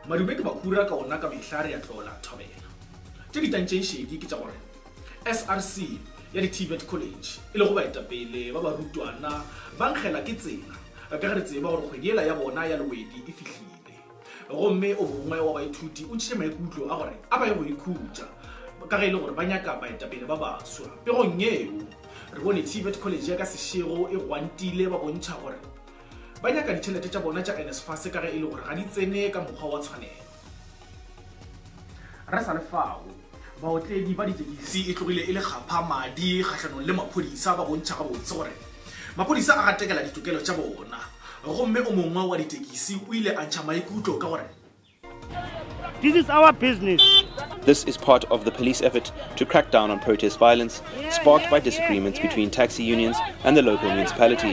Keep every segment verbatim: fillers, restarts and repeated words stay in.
madume ke bakura ka ona ka mehlare ya tlola thobela tse di tantšeng shedi ke tša gore S R C ya di T V E T College e le go baetapele ba barutwana ba nkgela ke tsela ka ge re tseba gore kgwedi ela ya bona ya lewedi e fihlile gomme o bongwe wa baithuti o tšhitše maikutlo a gore a ba ye go ikhutša ka ge e le gore ba nyaka baetapele ba baswa pegong eo re bone T V E T College ya ka sešego e gwantile ba bontšha gore ba nyaka ditšhelete tša bona tša NSFAS ka ge e le gore ga di tsene ka mokgwa wa tshwanelo re sa le fao baotledi ba ditekisi e tlogile e le gapha madi kgatlhanong le maphodisa ba bontšha gabotse gore maphodisa a gatekela ditokelo tša bona gomme o mongwe wa ditekisi o ile a ntšha maikutlo ka gore this is our business. This is part of the police effort to crack down on protest violence sparked by disagreements between taxi unions and the local municipality.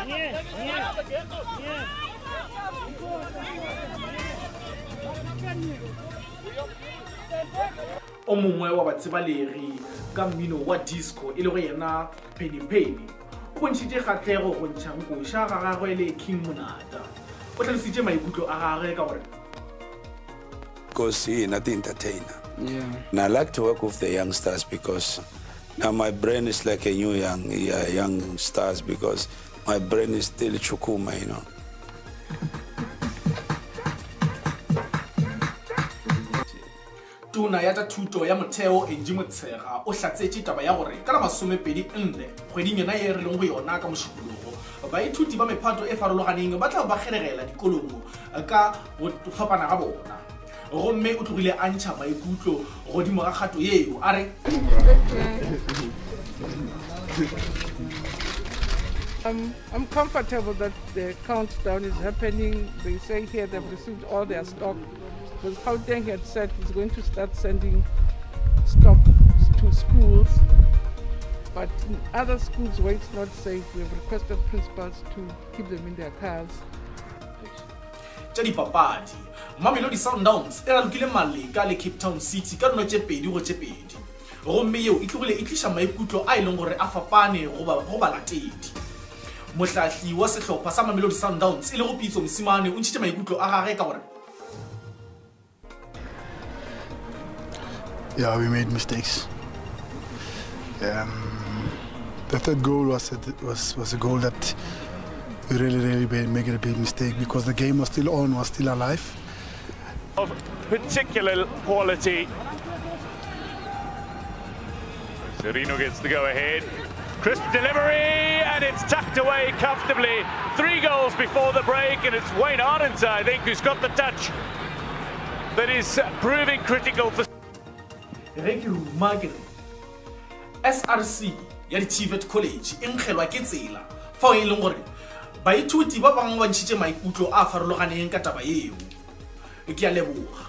o mongwe wa batsebalegi ka mmino wa disco e le go yena Penny Penny o bontšhitše kgatlego go ntšha nkoša ga gagwe le King Monata o tlhalositše maikutlo a gagwe ka gore because he not the entertainer. Yeah. And I like to work with the youngsters because now my brain is like a new young yeah, young stars because my brain is still chukuma, you know. Tuna ya ta thuto ya motheo Angie Motshega o hlatsetše taba ya gore ka la masomepedi nne kgweding yona ye re leng go yona ka mošupologo baithuti ba mephato e farologaneng ba tla ba kgeregela dikolong ka go fapana ga bona gomme o tlogile a ntšha maikutlo godimo ga kgato yeo a re Um, I'm comfortable that the countdown is happening. They say here they've received all their stock. Because Gauteng had said it's going to start sending stock to schools. But in other schools where it's not safe, we've requested principals to keep them in their cars. tša dipapadi Mamelodi Sundowns e ralokile maleka le Cape Town City ka no tše pedi go tše pedi gomme yeo e tlogile e tliša maikutlo a e leng gore a fapane go balatedi mohlahli wa sehlopha sa Mamelodi Sundowns e le go Pitso Mosimane o ntšhitše maikutlo a gagwe ka gore yeah, we made mistakes. Um, the third goal was a, was was a goal that we really, really made, make it a big mistake because the game was still on, was still alive. Of particular quality. Serino gets the go-ahead. Crisp delivery, and it's tucked away comfortably. Three goals before the break, and it's Wayne Arendse, I think, who's got the touch that is proving critical for. S R C ya di T V E T College e nkgelwa ke tsela fa e leng gore baithuti ba bangwe ba ntšhitše maikutlo a farologaneng ka taba eo ke a leboga.